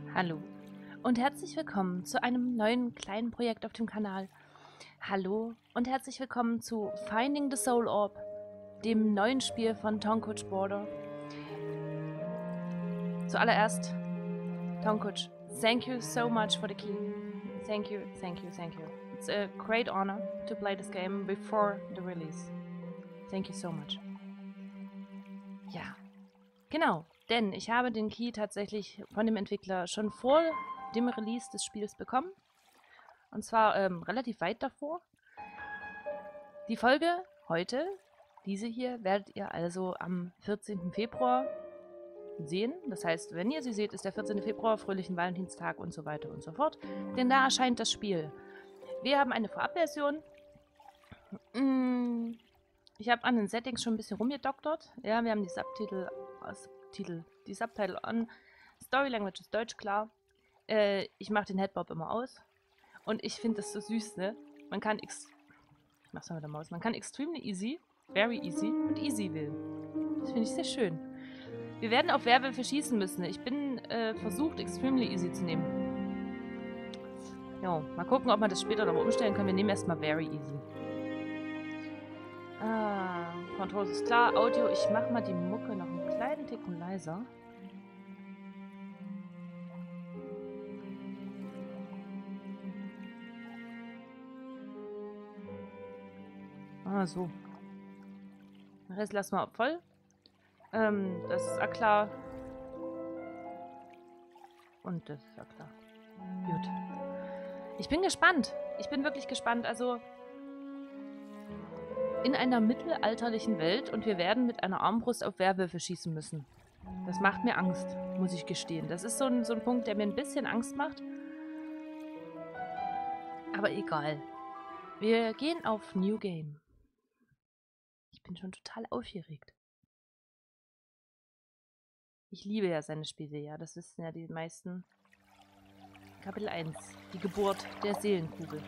Hallo und herzlich willkommen zu einem neuen kleinen Projekt auf dem Kanal. Hallo und herzlich willkommen zu Finding the Soul Orb, dem neuen Spiel von Tonkuch Border. Zuallererst, Tonkuch, thank you so much for the key. Thank you, thank you, thank you. It's a great honor to play this game before the release. Thank you so much. Ja, genau, denn ich habe den Key tatsächlich von dem Entwickler schon vor dem Release des Spiels bekommen. Und zwar relativ weit davor. Die Folge heute, diese hier, werdet ihr also am 14. Februar sehen. Das heißt, wenn ihr sie seht, ist der 14. Februar, fröhlichen Valentinstag und so weiter und so fort. Denn da erscheint das Spiel. Wir haben eine Vorabversion. Ich habe an den Settings schon ein bisschen rumgedoktert. Ja, wir haben die Subtitle an. Story Language ist Deutsch, klar. Ich mache den Headbob immer aus. Und ich finde das so süß, ne? Man kann ich mach's mal mit der Maus. Man kann extremely easy, very easy und easy wählen. Das finde ich sehr schön. Wir werden auf Werwölfe schießen müssen. Ich bin versucht, extremely easy zu nehmen. Jo, mal gucken, ob wir das später noch umstellen können. Wir nehmen erstmal very easy. Controls ist klar. Audio, ich mache mal die Mucke noch einen kleinen Ticken leiser. So. Den Rest lassen wir voll. Das ist auch klar. Und das ist ja klar. Gut. Ich bin gespannt. Ich bin wirklich gespannt. Also in einer mittelalterlichen Welt und wir werden mit einer Armbrust auf Werwölfe schießen müssen. Das macht mir Angst, muss ich gestehen. Das ist so ein Punkt, der mir ein bisschen Angst macht. Aber egal. Wir gehen auf New Game. Ich bin schon total aufgeregt. Ich liebe ja seine Spiele, ja. Das wissen ja die meisten. Kapitel 1. Die Geburt der Seelenkugel.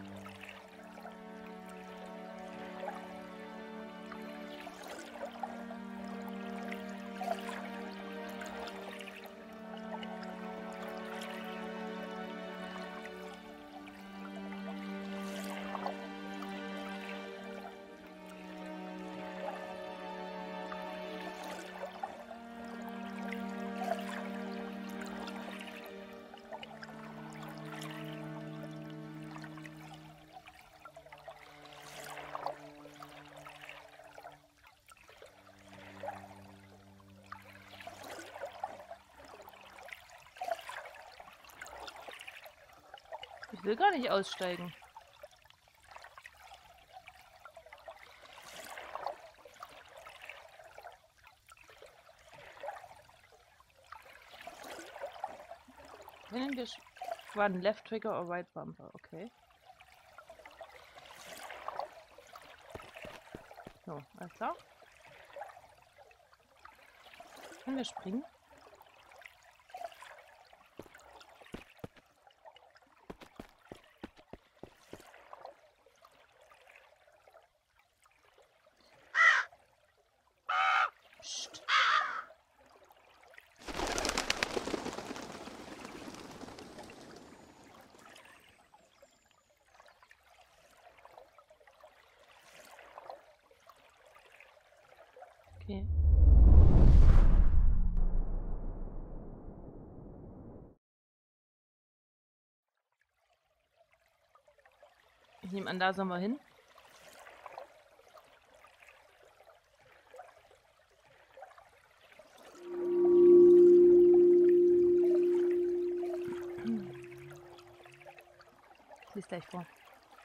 Ich will gar nicht aussteigen. Nennen wir One Left Trigger or Right Bumper, okay. So, alles klar. Können wir springen? Psst. Okay. Ich nehme an, da sollen wir hin. Ich lese gleich vor.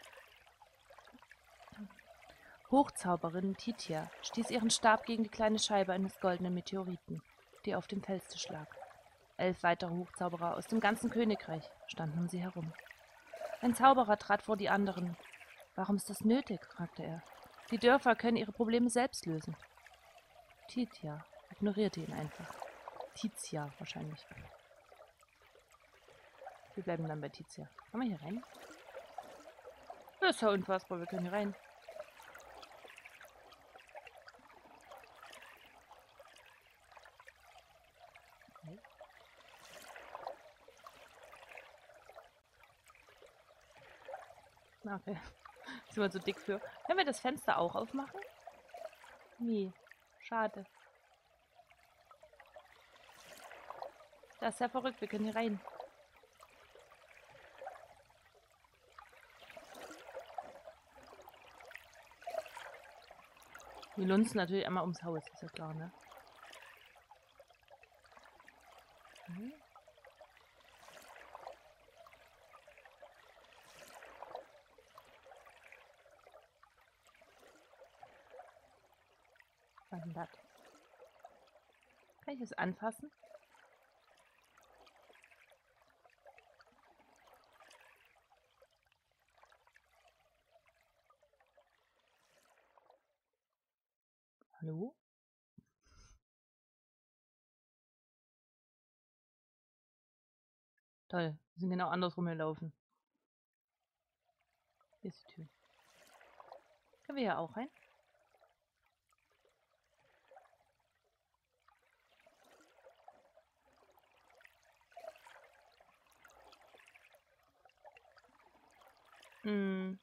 Hochzauberin Titia stieß ihren Stab gegen die kleine Scheibe eines goldenen Meteoriten, die auf dem Felstisch lag. 11 weitere Hochzauberer aus dem ganzen Königreich standen um sie herum. Ein Zauberer trat vor die anderen. »Warum ist das nötig?« fragte er. »Die Dörfer können ihre Probleme selbst lösen.« Titia ignorierte ihn einfach. Titia wahrscheinlich. Wir bleiben dann bei Titia. Kann man hier rein? Das ist ja unfassbar, wir können hier rein. Okay. Okay. Sind wir zu dick für. Können wir das Fenster auch aufmachen? Nee. Schade. Das ist ja verrückt. Wir können hier rein. Wir lunzen natürlich einmal ums Haus, ist ja klar, ne? Mhm. Was ist denn das? Kann ich das anfassen? Hallo? Toll, wir sind genau andersrum gelaufen. Hier ist die Tür. Können wir hier auch rein? Hm.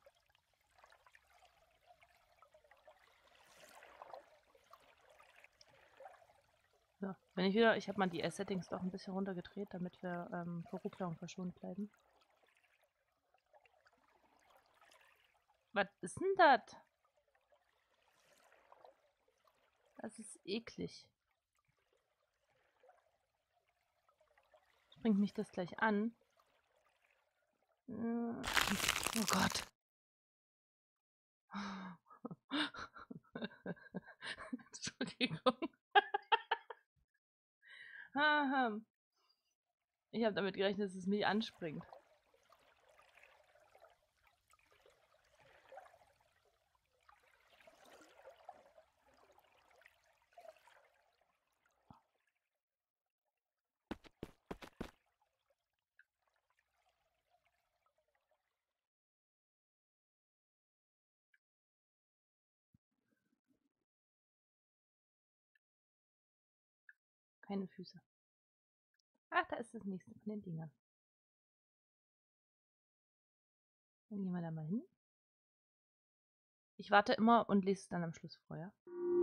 So, wenn ich wieder, ich habe mal die Settings doch ein bisschen runtergedreht, damit wir vor Ruckler verschont bleiben. Was ist denn das? Das ist eklig. Springt mich das gleich an? Oh Gott. Entschuldigung. Ich habe damit gerechnet, dass es mich anspringt. Keine Füße. Ach, da ist das nächste von den Dingern. Dann gehen wir da mal hin. Ich warte immer und lese es dann am Schluss vor, ja?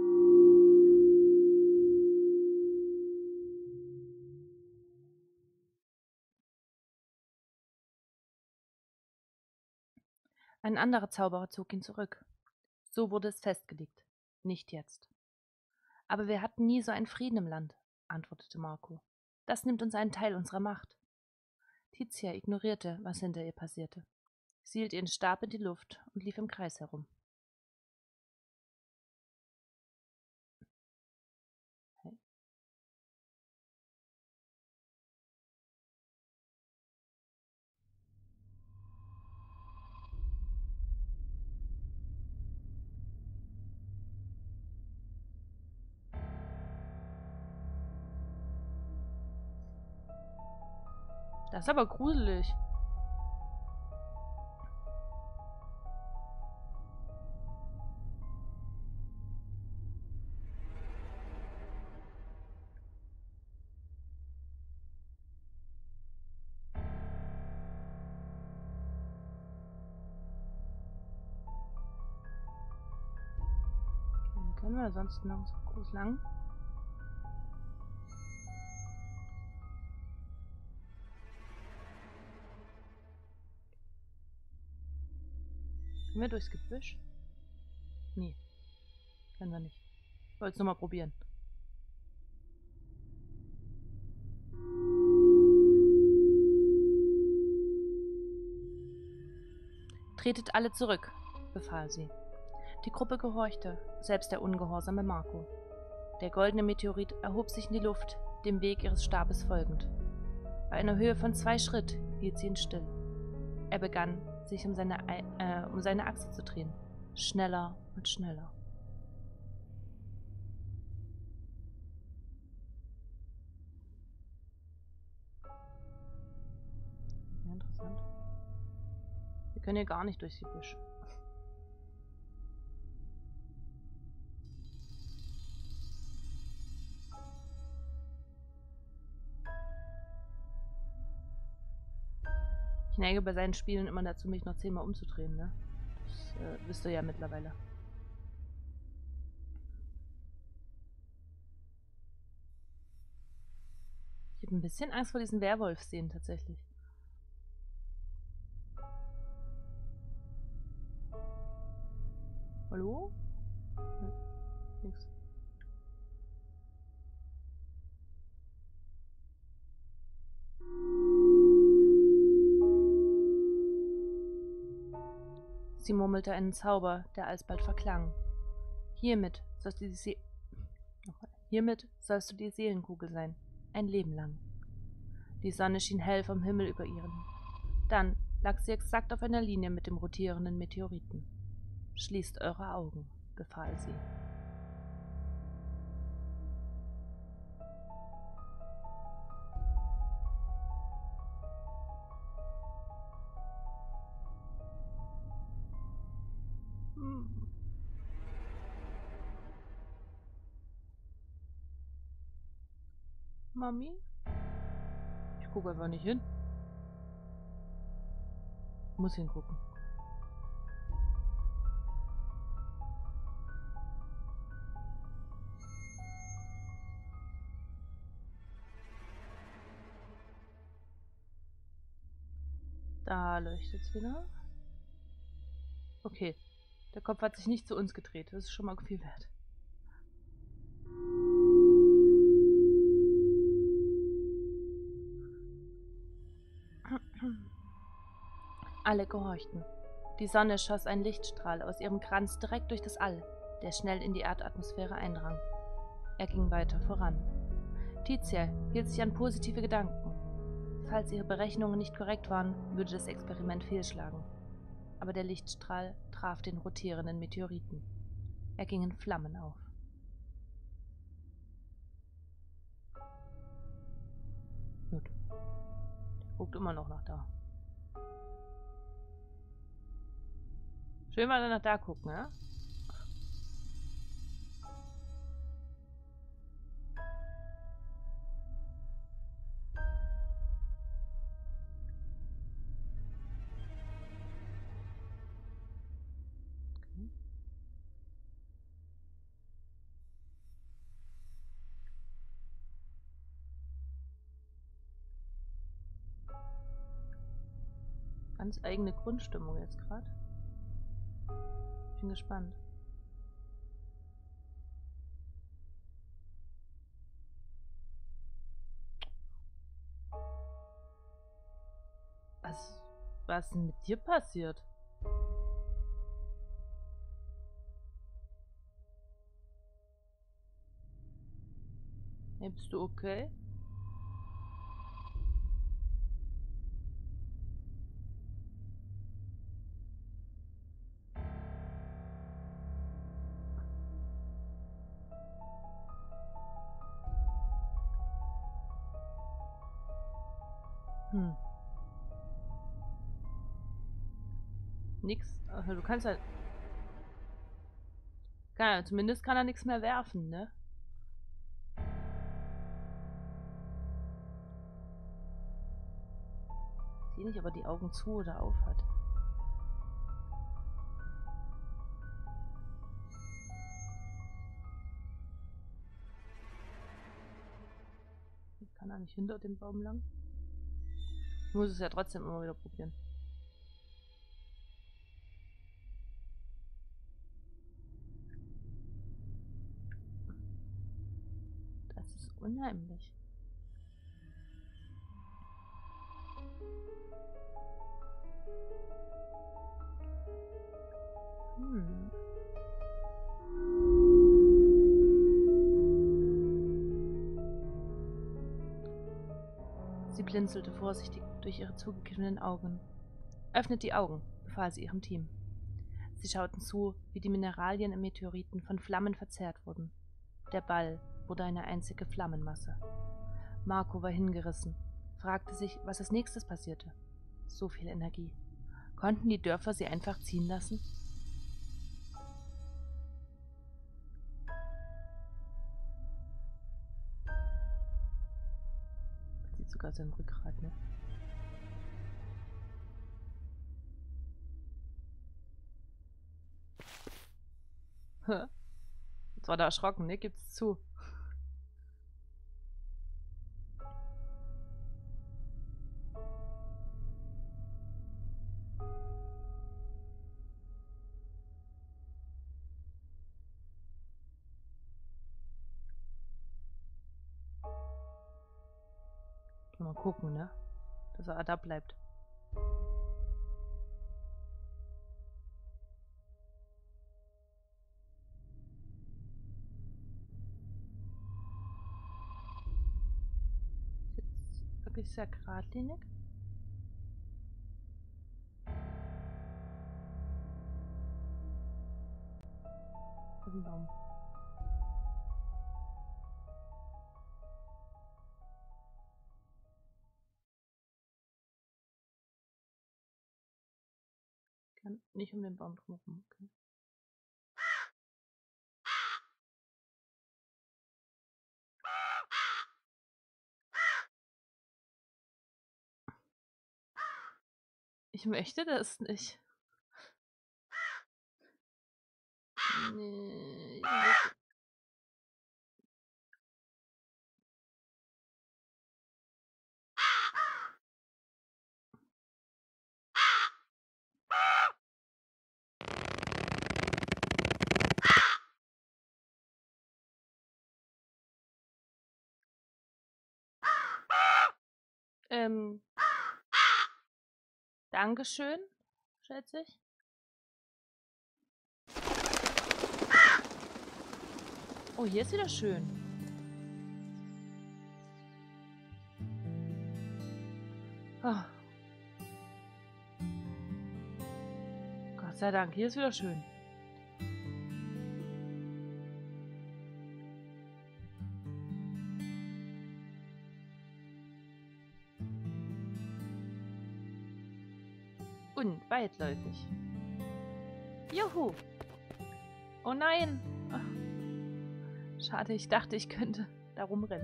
Ein anderer Zauberer zog ihn zurück. So wurde es festgelegt. Nicht jetzt. Aber wir hatten nie so einen Frieden im Land, antwortete Marco. Das nimmt uns einen Teil unserer Macht. Titia ignorierte, was hinter ihr passierte. Sie hielt ihren Stab in die Luft und lief im Kreis herum. Hey. Das ist aber gruselig. Okay, können wir sonst noch so groß lang? Können wir durchs Gebüsch? Nee, können wir nicht. Ich wollte es nur mal probieren. Tretet alle zurück, befahl sie. Die Gruppe gehorchte, selbst der ungehorsame Marco. Der goldene Meteorit erhob sich in die Luft, dem Weg ihres Stabes folgend. Bei einer Höhe von 2 Schritt hielt sie ihn still. Er begann, sich um seine Achse zu drehen. Schneller und schneller. Sehr interessant. Wir können hier gar nicht durchs Gebüsch. Ich neige bei seinen Spielen immer dazu, mich noch 10-mal umzudrehen, ne? Das wisst ihr ja mittlerweile. Ich habe ein bisschen Angst vor diesen Werwolf-Szenen tatsächlich. Hallo? Hm, nix. Sie murmelte einen Zauber, der alsbald verklang. Hiermit sollst du die Seelenkugel sein, ein Leben lang. Die Sonne schien hell vom Himmel über ihren. Dann lag sie exakt auf einer Linie mit dem rotierenden Meteoriten. Schließt eure Augen, befahl sie. Mami? Ich gucke einfach nicht hin. Muss hingucken. Da leuchtet es wieder. Okay. Der Kopf hat sich nicht zu uns gedreht. Das ist schon mal viel wert. Alle gehorchten. Die Sonne schoss einen Lichtstrahl aus ihrem Kranz direkt durch das All, der schnell in die Erdatmosphäre eindrang. Er ging weiter voran. Tizia hielt sich an positive Gedanken. Falls ihre Berechnungen nicht korrekt waren, würde das Experiment fehlschlagen. Aber der Lichtstrahl traf den rotierenden Meteoriten. Er ging in Flammen auf. Gut. Der guckt immer noch nach da. Schön mal nach da gucken, ja? Okay. Ganz eigene Grundstimmung jetzt gerade. Bin gespannt. Was ist denn mit dir passiert? Hey, bist du okay? Nix. Also, du kannst halt. Zumindest kann er nichts mehr werfen, ne? Ich sehe nicht, ob er die Augen zu oder auf hat. Kann er nicht hinter dem Baum lang? Ich muss es ja trotzdem immer wieder probieren. Das ist unheimlich. Sie blinzelte vorsichtig durch ihre zugekniffenen Augen. Öffnet die Augen, befahl sie ihrem Team. Sie schauten zu, wie die Mineralien im Meteoriten von Flammen verzehrt wurden. Der Ball wurde eine einzige Flammenmasse. Marco war hingerissen, fragte sich, was als nächstes passierte. So viel Energie. Konnten die Dörfer sie einfach ziehen lassen? Man sieht sogar sein Rückgrat, ne? Jetzt war der erschrocken, ne? Gibt's zu. Mal gucken, ne? Dass er da bleibt. Jetzt wirklich sehr geradlinig. Das ist ein Baum. Kann nicht um den Baum drumherum. Okay. Ich möchte das nicht. Nee. Dankeschön, schätze ich. Oh, hier ist wieder schön. Oh. Gott sei Dank, hier ist wieder schön. Und weitläufig. Juhu! Oh nein! Ach. Schade, ich dachte, ich könnte da rumrennen.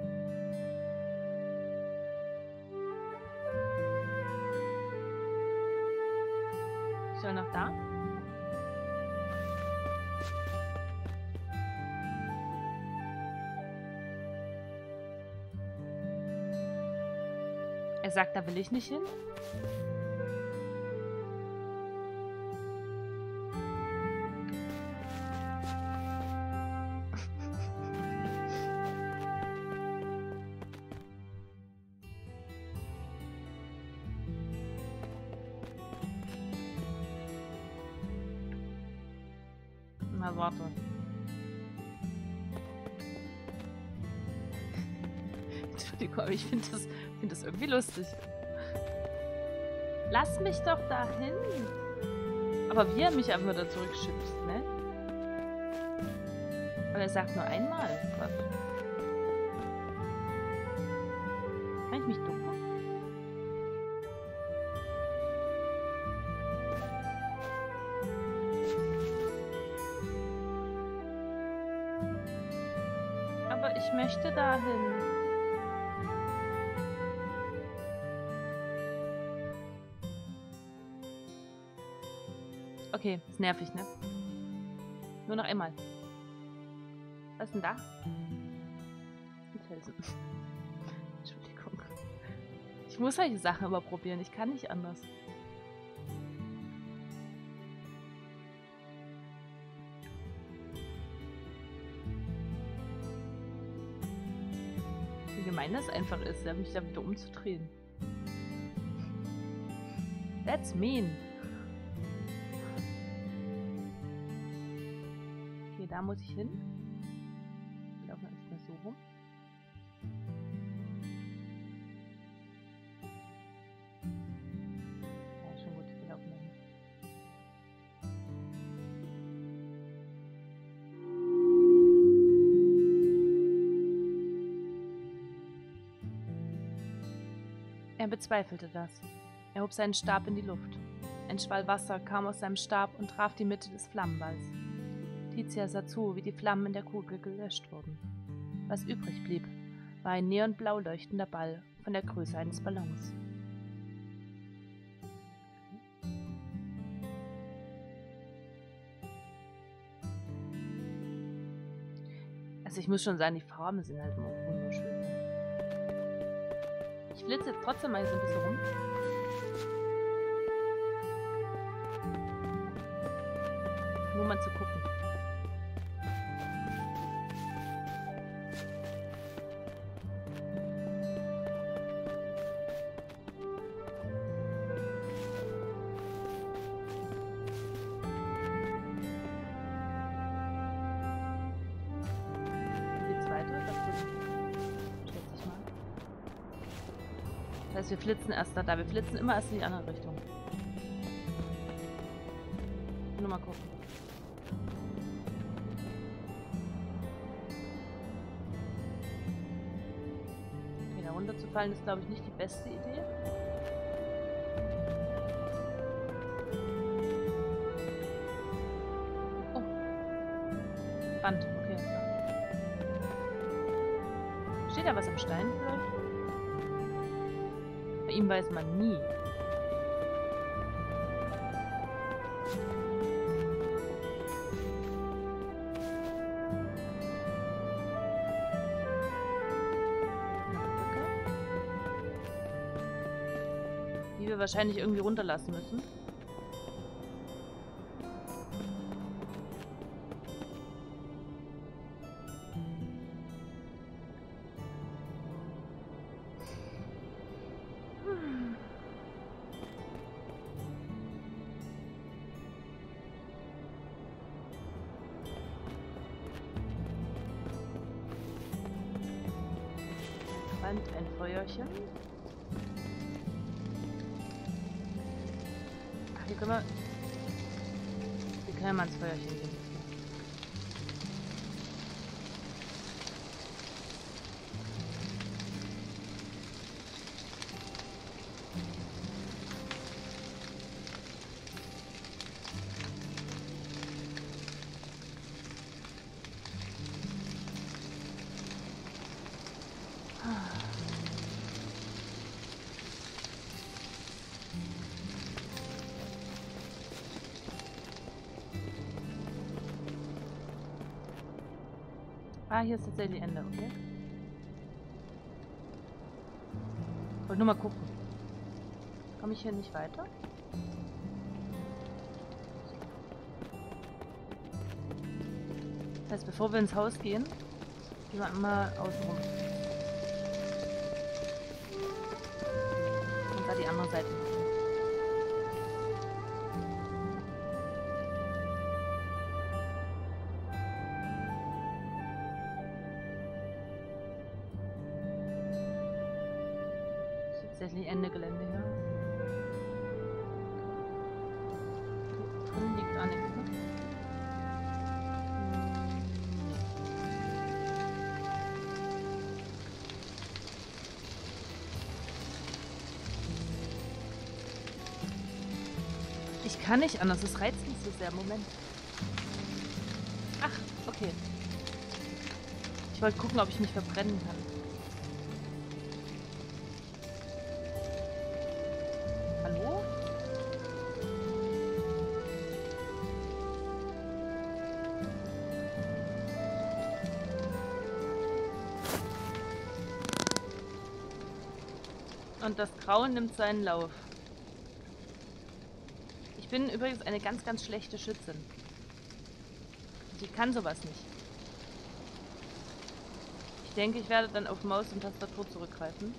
Ich soll noch da? Er sagt, da will ich nicht hin. Na, warte. Entschuldigung, aber ich finde das irgendwie lustig. Lass mich doch dahin. Aber wie er mich einfach wieder zurückschubst, ne? Und er sagt nur einmal. Gott. Kann ich mich ducken? Aber ich möchte dahin. Okay, ist nervig, ne? Nur noch einmal. Was ist denn da? Ein Felsen. Entschuldigung. Ich muss solche Sachen aber probieren. Ich kann nicht anders. Wie gemein das einfach ist, mich da wieder umzudrehen. That's mean. Okay, da muss ich hin. Wir laufen erstmal so rum. Ja, schon gut, wir laufen dahin. Er bezweifelte das. Er hob seinen Stab in die Luft. Ein Schwall Wasser kam aus seinem Stab und traf die Mitte des Flammenballs. Tizia sah zu, wie die Flammen in der Kugel gelöscht wurden. Was übrig blieb, war ein neonblau leuchtender Ball von der Größe eines Ballons. Also ich muss schon sagen, die Farben sind halt immer wunderschön. Ich flitze jetzt trotzdem mal so ein bisschen rum. Nur mal zu gucken. Das heißt, wir flitzen erst da. Wir flitzen immer erst in die andere Richtung. Nur mal gucken. Okay, da runterzufallen ist, glaube ich, nicht die beste Idee. Oh. Band, okay. So. Steht da was im Stein vielleicht? Bei ihm weiß man nie. Die wir wahrscheinlich irgendwie runterlassen müssen. Ein Feuerchen. Ach, hier können wir ja mal ins Feuerchen gehen. Ah, hier ist tatsächlich Ende, okay. Wollte nur mal gucken. Komme ich hier nicht weiter? Das heißt, bevor wir ins Haus gehen, gehen wir mal außen rum. Und da die andere Seite machen. Tatsächlich Ende Gelände hier. Drin liegt auch nichts, ne? Ich kann nicht anders, es reizt mich so sehr. Moment. Ach, okay. Ich wollte gucken, ob ich mich verbrennen kann. Und das Grauen nimmt seinen Lauf. Ich bin übrigens eine ganz, ganz schlechte Schützin. Ich kann sowas nicht. Ich denke, ich werde dann auf Maus und Tastatur zurückgreifen.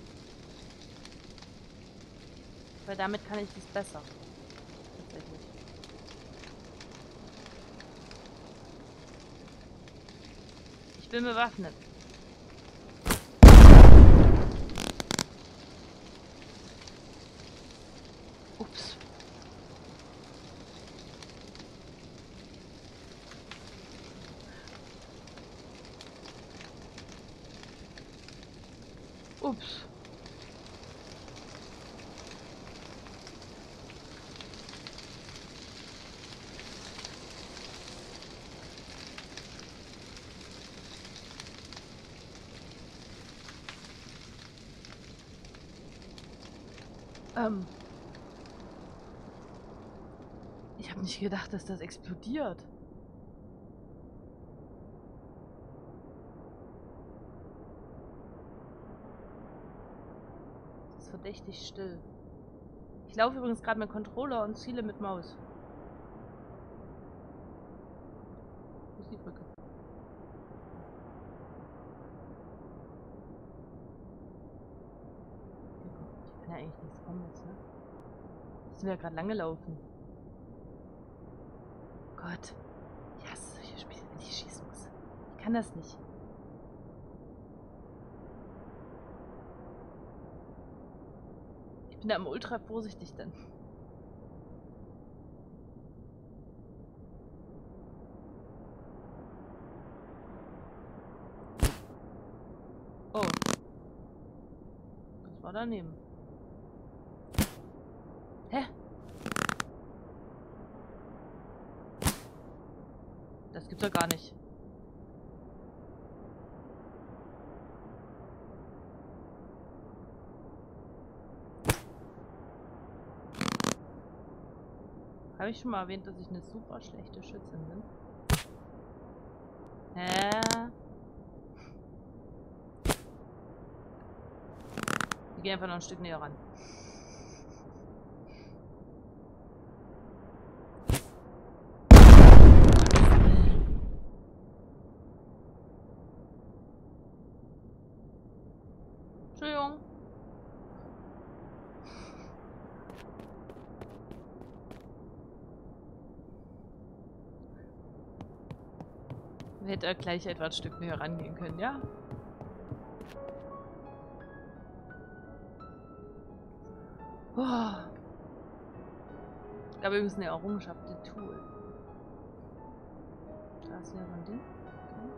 Weil damit kann ich das besser. Tatsächlich. Ich bin bewaffnet. Ups. Ups. Ich habe nicht gedacht, dass das explodiert. ist verdächtig still. Ich laufe übrigens gerade mit Controller und ziele mit Maus. Wo ist die Brücke? Ich kann ja eigentlich nichts kommen jetzt, ne? Müssen wir ja gerade lange laufen. Gott. Ich hasse solche Spiele, wenn ich schießen muss. Ich kann das nicht. Ich bin da immer ultra vorsichtig dann. Oh. Das war daneben. Hä? Das gibt's doch gar nicht. Habe ich schon mal erwähnt, dass ich eine super schlechte Schützin bin? Wir gehen einfach noch ein Stück näher ran. Entschuldigung. Wir hätten gleich etwa ein Stück näher rangehen können, ja? Oh. Ich glaube, wir müssen eine Errungenschaft, die Tool. Da ist ja so ein Ding. Okay.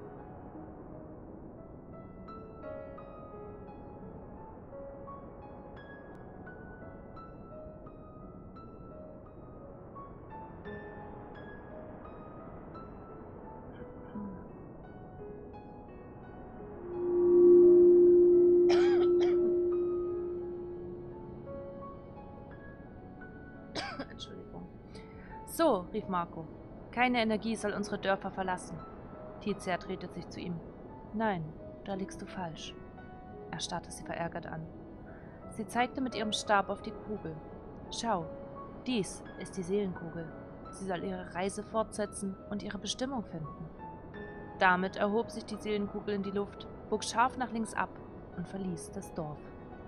Entschuldigung. So, rief Marco. Keine Energie soll unsere Dörfer verlassen. Tizia drehte sich zu ihm. Nein, da liegst du falsch. Er starrte sie verärgert an. Sie zeigte mit ihrem Stab auf die Kugel. Schau, dies ist die Seelenkugel. Sie soll ihre Reise fortsetzen und ihre Bestimmung finden. Damit erhob sich die Seelenkugel in die Luft, bog scharf nach links ab und verließ das Dorf.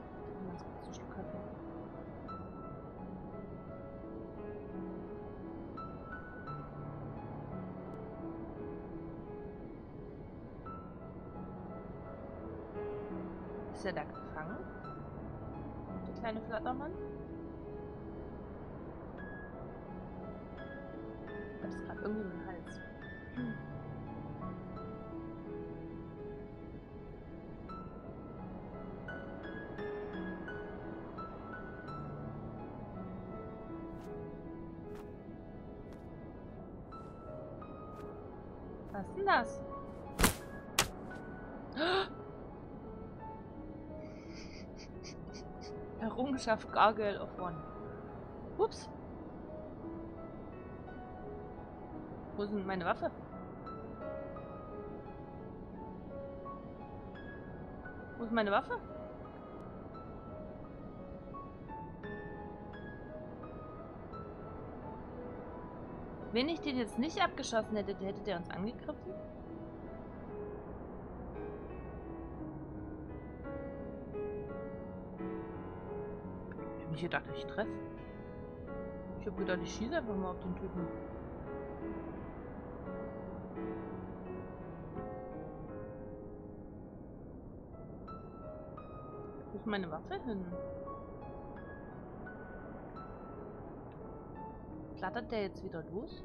Ist er da gefangen? Der kleine Flattermann? Ich hab's gerade irgendwie im Hals. Was ist denn das? Errungenschaft Gargoyle of One. Ups. Wo ist denn meine Waffe? Wo ist meine Waffe? Wenn ich den jetzt nicht abgeschossen hätte, hätte der uns angegriffen? Ich hab nicht gedacht, ich treffe. Ich hab gedacht, ich schieße einfach mal auf den Typen. Wo ist meine Waffe hin? Flattert der jetzt wieder los?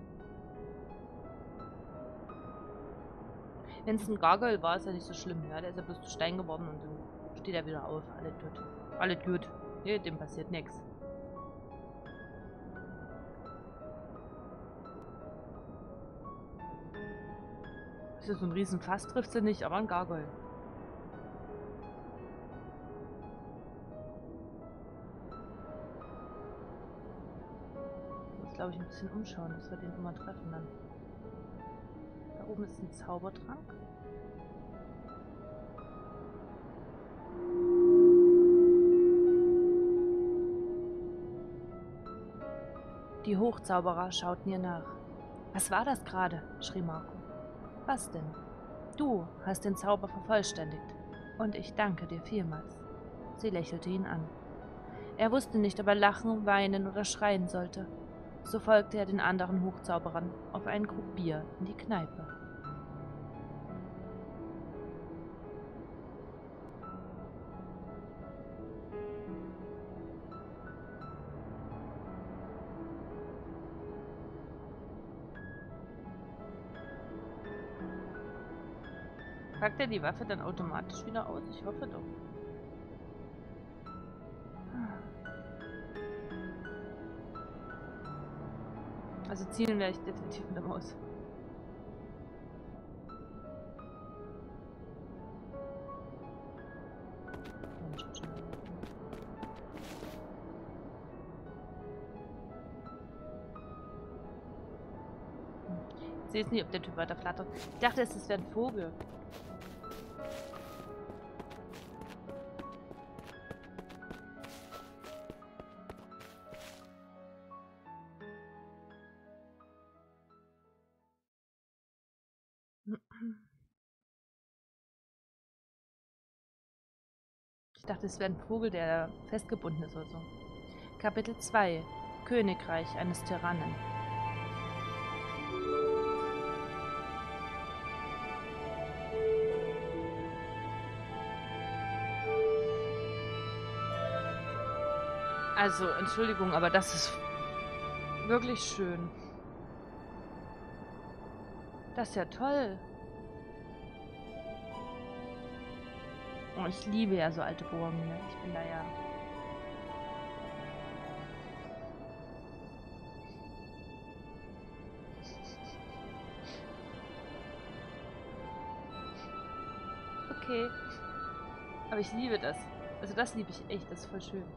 Wenn es ein Gargoyle war, ist ja nicht so schlimm. Ja? Der ist ja bloß zu Stein geworden und dann steht er wieder auf. Alle tot. Alle gut. Ja, dem passiert nichts. Ist ja so ein Riesenfass, trifft sie nicht, aber ein Gargoyle. Ich muss, glaube ich, ein bisschen umschauen, dass wir den immer treffen dann. Da oben ist ein Zaubertrank. Die Hochzauberer schauten ihr nach. Was war das gerade? Schrie Marco. Was denn? Du hast den Zauber vervollständigt. Und ich danke dir vielmals. Sie lächelte ihn an. Er wusste nicht, ob er lachen, weinen oder schreien sollte. So folgte er den anderen Hochzauberern auf einen Krug Bier in die Kneipe. Packt er die Waffe dann automatisch wieder aus? Ich hoffe doch. Also zielen werde ich definitiv mit der Maus. Ich sehe jetzt nicht, ob der Typ weiter flattert. Ich dachte, es wäre ein Vogel. Ich dachte, es wäre ein Vogel, der festgebunden ist oder so. Kapitel 2: Königreich eines Tyrannen. Also, Entschuldigung, aber das ist wirklich schön. Das ist ja toll. Oh, ich liebe ja so alte Burgen. Ne? Ich bin da ja... Okay. Aber ich liebe das. Also das liebe ich echt. Das ist voll schön.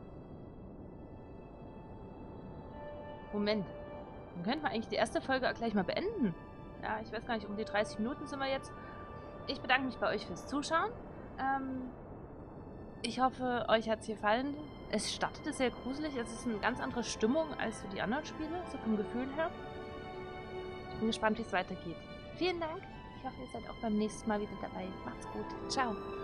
Moment. Dann könnten wir eigentlich die erste Folge gleich mal beenden. Ja, ich weiß gar nicht, um die 30 Minuten sind wir jetzt. Ich bedanke mich bei euch fürs Zuschauen. Ich hoffe, euch hat es gefallen. Es startete sehr gruselig. Es ist eine ganz andere Stimmung als für die anderen Spiele, so vom Gefühl her. Ich bin gespannt, wie es weitergeht. Vielen Dank. Ich hoffe, ihr seid auch beim nächsten Mal wieder dabei. Macht's gut. Ciao.